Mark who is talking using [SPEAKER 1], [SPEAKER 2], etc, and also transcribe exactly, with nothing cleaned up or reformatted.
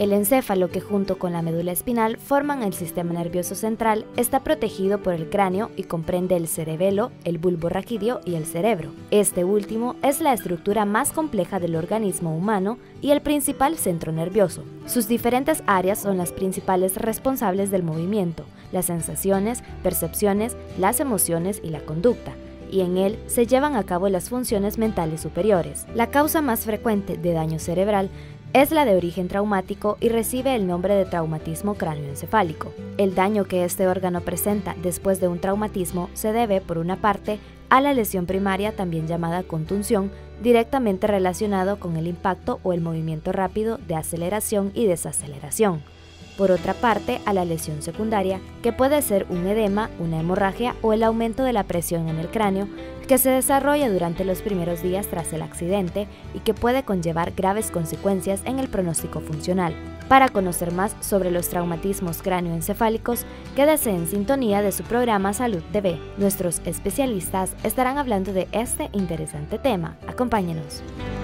[SPEAKER 1] El encéfalo, que junto con la médula espinal forman el sistema nervioso central, está protegido por el cráneo y comprende el cerebelo, el bulbo raquídeo y el cerebro. Este último es la estructura más compleja del organismo humano y el principal centro nervioso. Sus diferentes áreas son las principales responsables del movimiento, las sensaciones, percepciones, las emociones y la conducta, y en él se llevan a cabo las funciones mentales superiores. La causa más frecuente de daño cerebral es la de origen traumático y recibe el nombre de traumatismo cráneoencefálico. El daño que este órgano presenta después de un traumatismo se debe, por una parte, a la lesión primaria, también llamada contunción, directamente relacionado con el impacto o el movimiento rápido de aceleración y desaceleración. Por otra parte, a la lesión secundaria, que puede ser un edema, una hemorragia o el aumento de la presión en el cráneo, que se desarrolla durante los primeros días tras el accidente y que puede conllevar graves consecuencias en el pronóstico funcional. Para conocer más sobre los traumatismos cráneoencefálicos, quédese en sintonía de su programa Salud T V. Nuestros especialistas estarán hablando de este interesante tema. Acompáñenos.